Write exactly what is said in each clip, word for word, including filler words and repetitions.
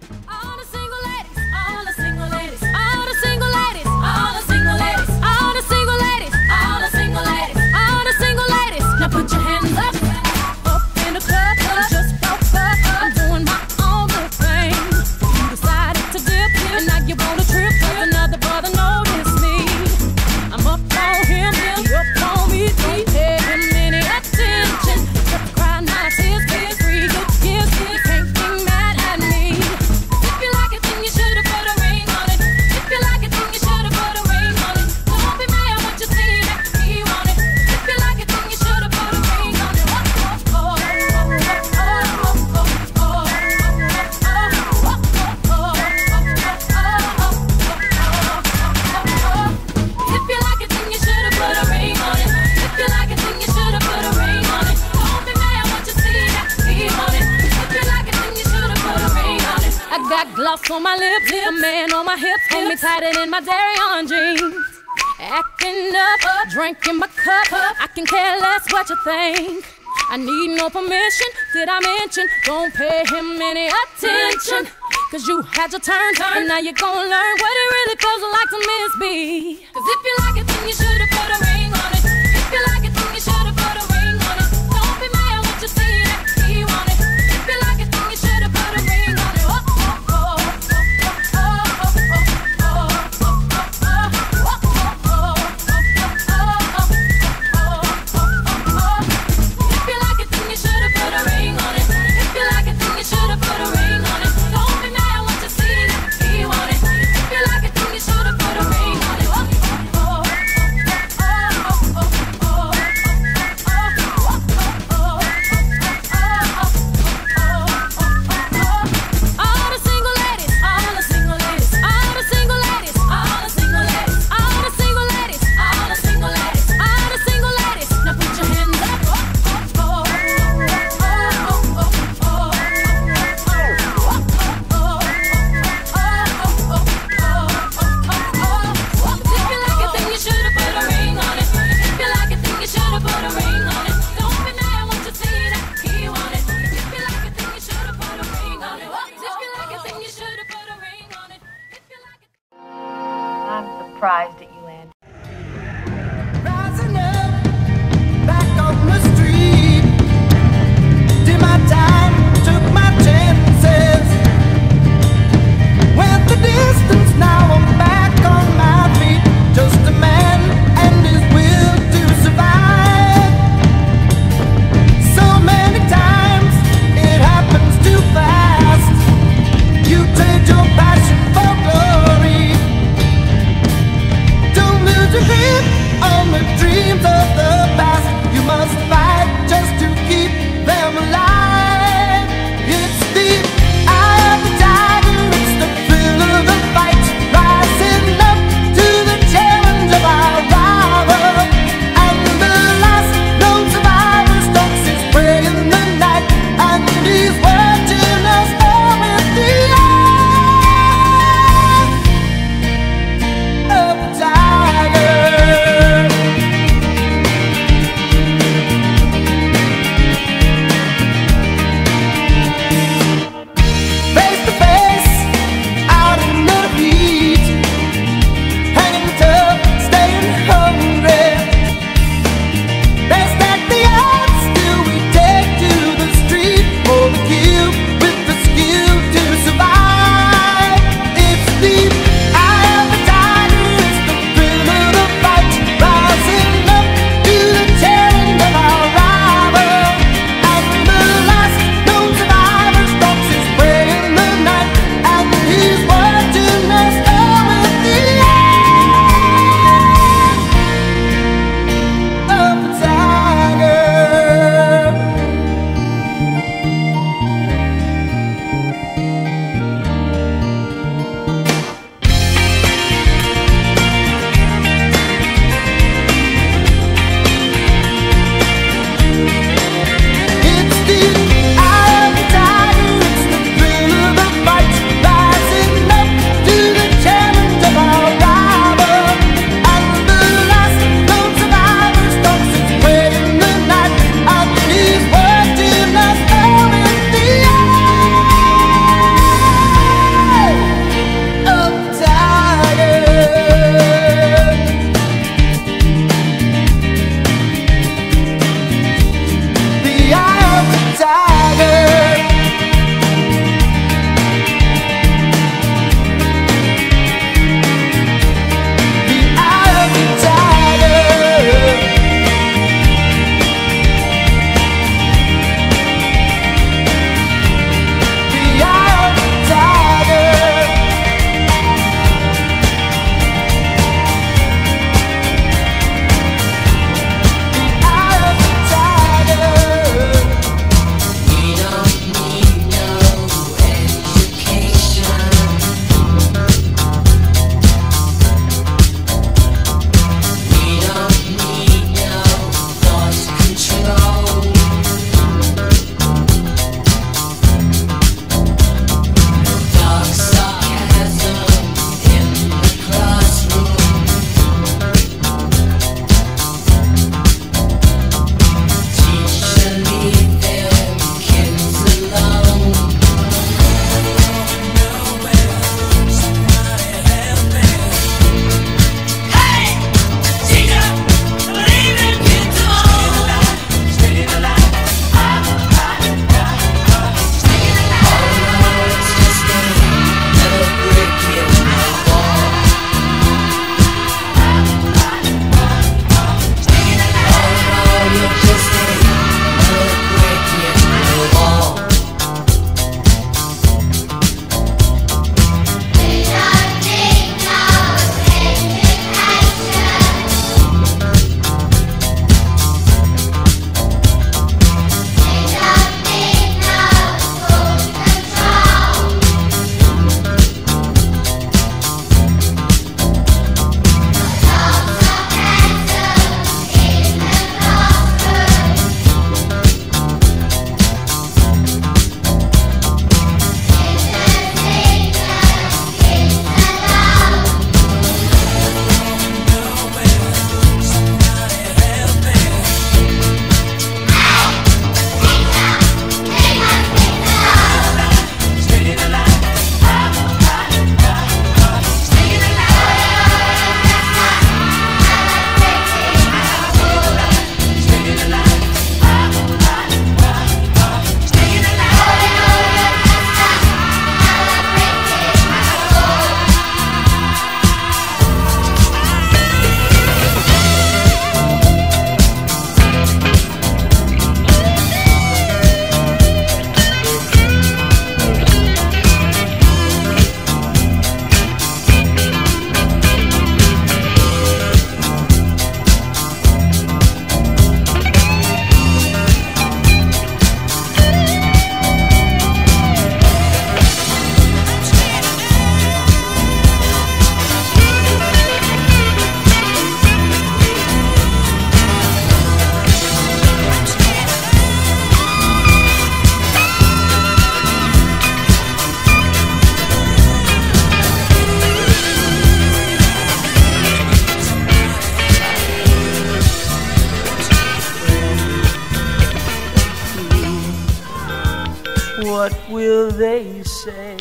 All the single ladies, all the single ladies, all the single ladies, all the single ladies, all the single ladies, all the single ladies, all the single ladies. Now put your hands up, up in the club, just woke up. I'm doing my own little thing. You decided to dip, and now you want a trip. Cause another brother noticed me. I'm up on him, he up on me. Don't pay him any attention. Just cry now, tears, tears, free good gifts. You can't be mad at me. If you like it, then you should've put a ring on it. If you like it, then you should've put a ring on it. Don't be mad when you see that he want it. If you like it, then you should've put a ring on it. Oh, oh, oh, oh, oh, oh, oh, oh, If you like it, then you should've put a ring on it. If you like it, then you should've put a ring on it. Don't be mad when you see that he want it. If you like it, then you should've put a ring on it. I got gloss on my lips, a man on my hips, hold me tighter than my dairy on jeans. Acting up, drinking my cup, I can care less what you think. I need no permission, did I mention? Don't pay him any attention. Cause you had your turn, and now you're gonna learn what it really feels like to miss me. Cause if you like it, then you should've put a ring on it. If you like it, then you should've put a ring on it. Don't be mad when you see that he want it. If you like it, then you should've put a ring on it. Oh, oh, oh, oh, oh, oh, If you like it, then you should've put a ring on it. If you like it, then you should've put a ring on it. Don't be mad when you see that he want it. If you like it, then you should've put a ring on it. Oh, oh, oh, oh, oh, oh, All the single ladies, all the single ladies, all the single ladies, all the single ladies, all the single ladies, all the single ladies, all the single ladies. Now put your hands up. Oh, oh, oh, oh, oh, If you like it, then you should've put a ring on it. If you like it, then you should've put a ring on it. Don't be mad when you see that he want it. If you like it, then you should've put a ring on it. If you like it, then you should've put a ring on it. If you like it. I'm surprised at you, Andy. Rising up, back on the street. Did my time, took my chances. Went the distance, now I'm back on my feet. Just a man and his will to survive. So many times, it happens too fast. You trade your passion for glory. will they say?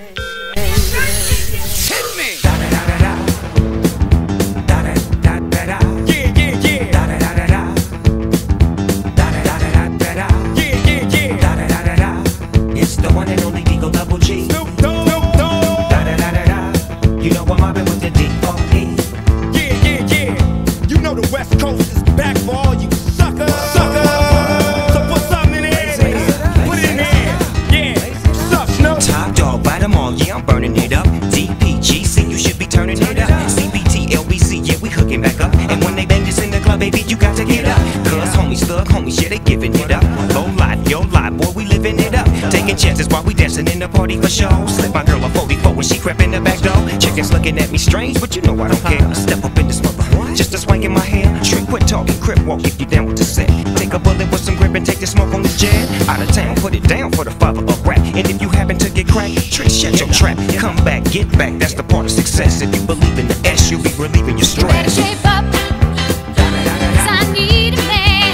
Hit me! Da da da da da. Da da da da da. Yeah, yeah, yeah. Da da da da da. Da da da da da da. Yeah, yeah, yeah. Da da da da da. It's the one and only Eagle Double G. Snoop Dogg. Snoop Dogg. Da da da da da. You know I'm mobbing with the D O E. Yeah, yeah, yeah. You know the West Coast is back for all you suckers. Suckers. So put something in there. Put it in there. Yeah. What's up, Snoop? Top dog, bite them all. Yeah, I'm burning it up. D P G C, you should be turning it up. C B T, L B C, yeah, we hooking back up. And when they bang this in the club, baby, you got to get up. Cause homies, thug homies, yeah, they giving it up. Low life, yo life, boy, we living it up. Taking chances while we dancing in the party for show. Slip my girl a forty-four when she crept in the back door. Chickens looking at me strange, but you know I don't care. Step up in this mother, just a swank in my hair. Trick, quit talking, crip walk if you down with the set. Take a bullet with some grip and take the smoke on this jet. Out of town, put it down for the father of rap. And if you happen to get cracked, trick, shut your trap. Come back, get back, that's the part of success. If you believe in the S, you'll be relieving your stress. Better shape up, 'cause I need a man.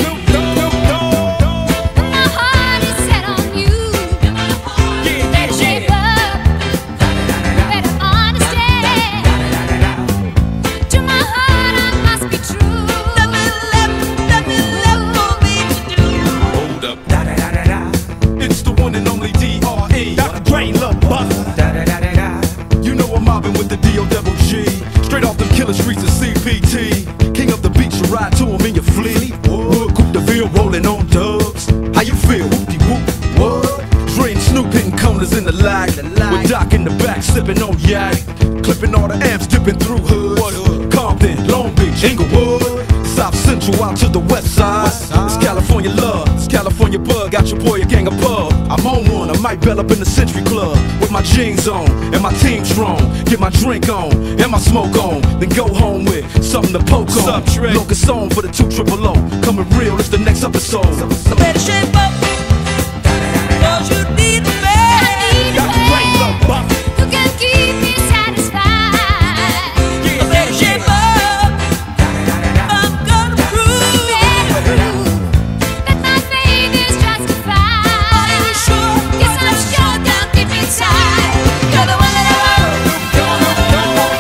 My heart is set on you. Better shape up, better understand. To my heart I must be true. Nothing left, nothing left for me to do. Hold up. Da da da da da. It's the one and only D R E. Doctor Dre, Lil Buff. Da da da da da. You know I'm mobbing with the D O double G. Straight off them killer streets of C P T. King of the beach, you ride to him in your fleet. Wood, Coupe de Ville, rolling on dubs. How you feel? Whoop-de-whoop, what? Dre and Snoop hitting corners in the lag. With Doc in the back, sipping on yak. Clipping all the amps, dipping through hoods. Compton, Long Beach, Inglewood. South Central out to the west side. It's California love, it's California bug. Got your boy a gang of pub. I'm on one, I might bell up in the Century Club with my jeans on and my team strong. Get my drink on and my smoke on, then go home with something to poke on. Locust on for the two triple O. Coming real, it's the next episode. Better shape up, 'cause you need a man. Doctor Dre, Lil Buff. Who can keep me satisfied? Better shape up, I'm gonna prove That my faith is justified. Are you sure? Yes, I'm sure down deep inside. You're the one that I want. The one that I want.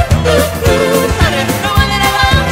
The one that I want.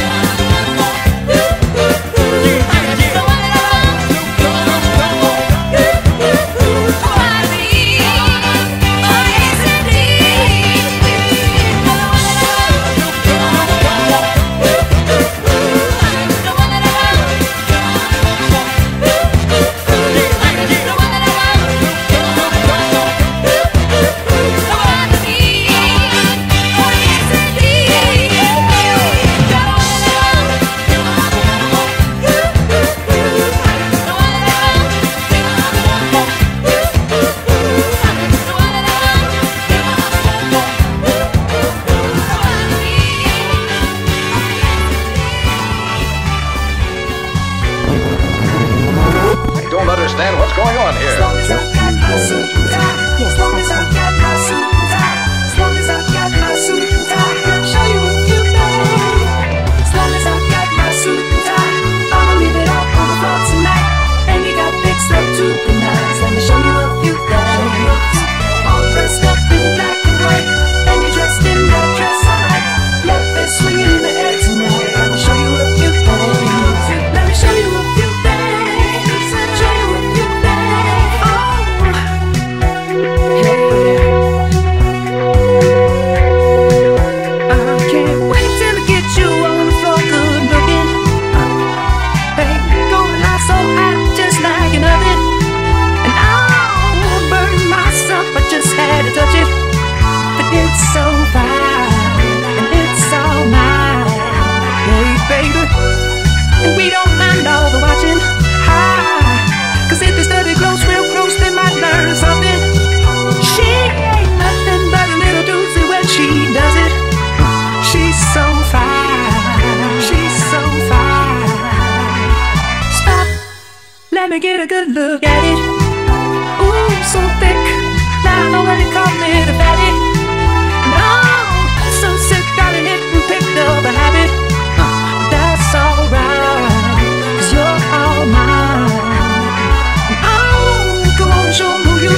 I don't understand what's going on here. As long as I got my suit and tie. As long as I got my suit and tie. As long as I got my suit and tie. I'll show you a few things. As long as I got my suit and tie. I'ma leave it all on the floor tonight. And you got fixed up to the nines. Let me show you a few things. All dressed up in black and white. And you dressed in that dress I like. Left is swinging in the air tonight. Let me show you a few things. Let me show you a few things. Show you a few things. Oh. I can't wait till I get you on the floor, good looking. Baby, going out so hot, just like an oven. And I'll burn myself, I just had to touch it. But it's so fine, and it's all mine. Hey, baby, and we don't mind all the watching. Hi, 'cause if they study close, real close, they might learn something. She ain't nothing but a little doozy when she does it. She's so fine, she's so fine. Stop, let me get a good look at it. Ooh, so thick, now I know what they call me, the fatty. No, so sick, got a hit and picked up a habit. But that's alright, 'cause you're all mine. Oh, go on, show 'em who you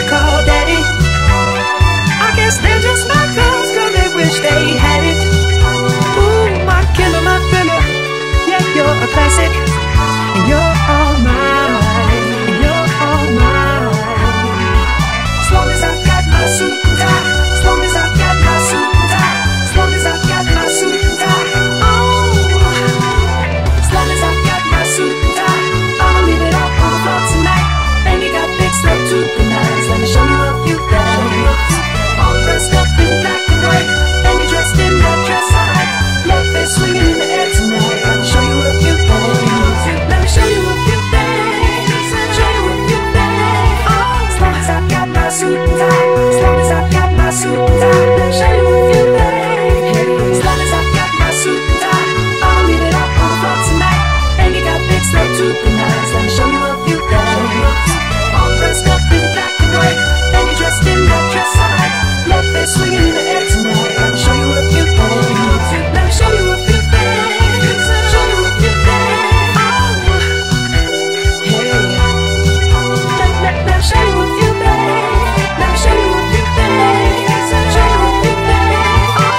As long as I got my suit and tie, let me show you a few things. As long as I got my suit and tie, I'ma leave it up on the floor tonight. And you got big slow tooth and eyes, let me show you a few things. All dressed up in black and white, and you're dressed in that dress I like. Left there swinging in the air tonight, let me show you a few things. Let me show you a few things. Show you a few things. Oh, hey. Let, let, let me show you a few things. Let me show you a few things. Show you a few things. Oh.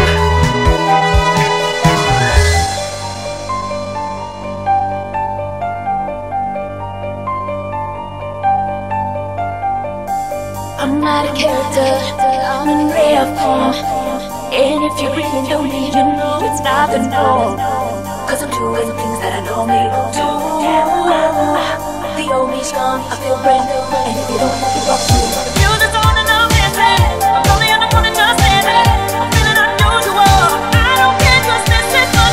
I'm not a character, I'm in rare form. And if you really know me, you know it's not the norm. Cause I'm doing things that I normally don't do. The old me's gone, I feel brand new. And if you don't have to rock through, you're just on and I'm dancing. I'm lonely and I wanna just stand it. I'm feeling unusual, I don't care cause this is my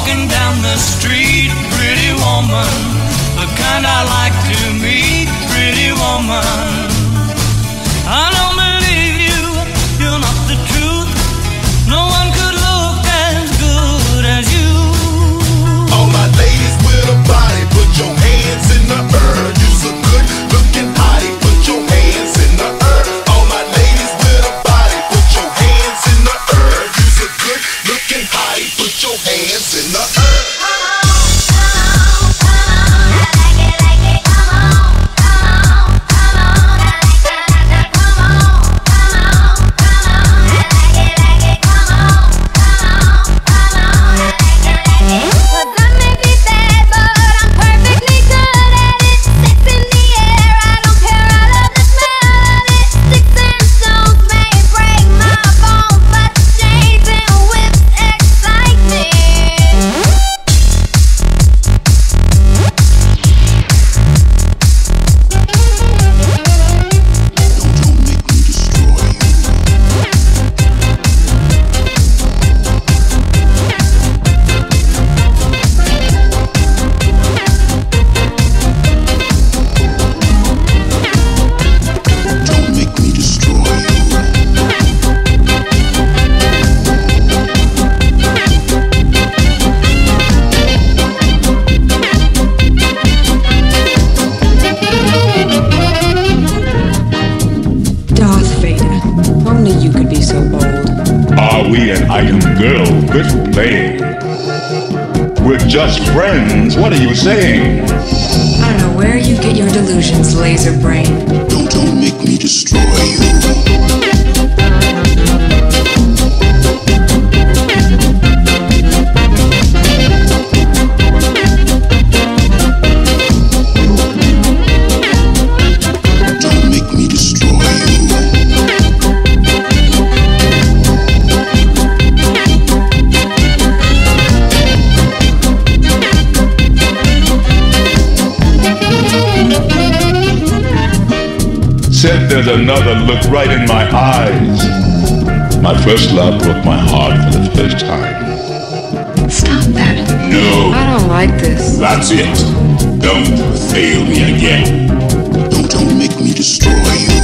walking down the street, pretty woman, the kind I like to meet, pretty woman. I don't believe you, you're not the truth. No one could look as good as you. All my ladies with a body, put your hands in the air. You's a good looking hottie, put your hands in the air. All my ladies with a body, put your hands in the air. You's a good looking hottie, put your hands in the air. Just friends, what are you saying? I don't know where you get your delusions, laser brain. Don't, don't make me destroy you. Said there's another look right in my eyes. My first love broke my heart for the first time. Stop that. No. I don't like this. That's it. Don't fail me again. Don't, don't make me destroy you.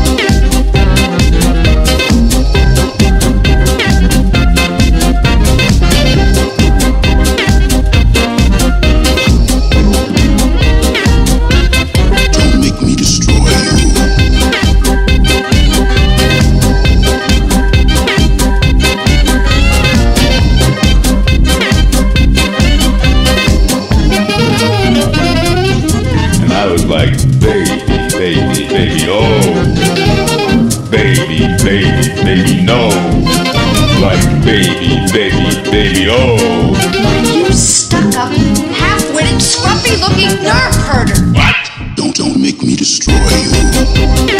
Baby, no. Like baby, baby, baby, oh. You stuck-up, half-witted, scruffy-looking nerve herder. What? Don't, don't make me destroy you.